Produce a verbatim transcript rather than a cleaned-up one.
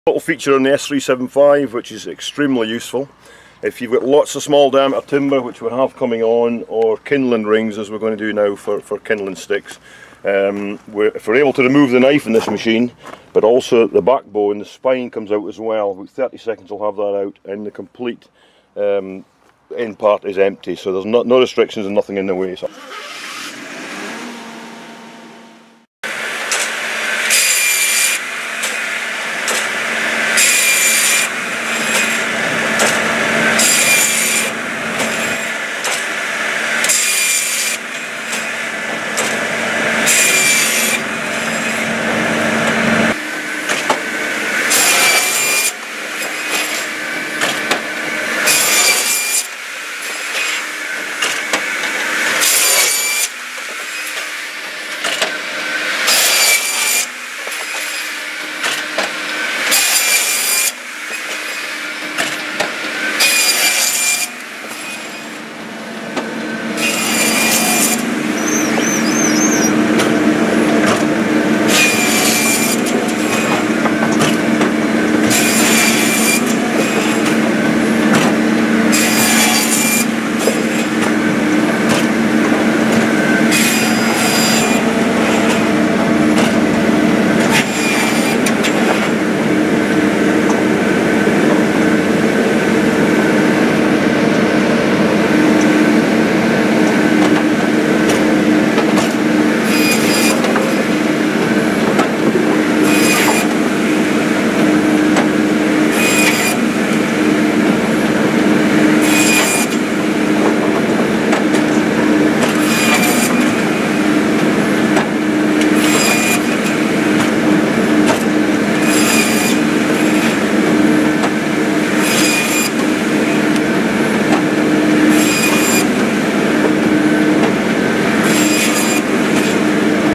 Little feature on the S three seventy-five which is extremely useful. If you've got lots of small diameter timber, which we have coming on, or kindling rings as we're going to do now for, for kindling sticks, um, we're, if we're able to remove the knife in this machine, but also the backbone, the spine comes out as well, with thirty seconds we'll have that out, and the complete um, end part is empty, so there's no, no restrictions and nothing in the way. So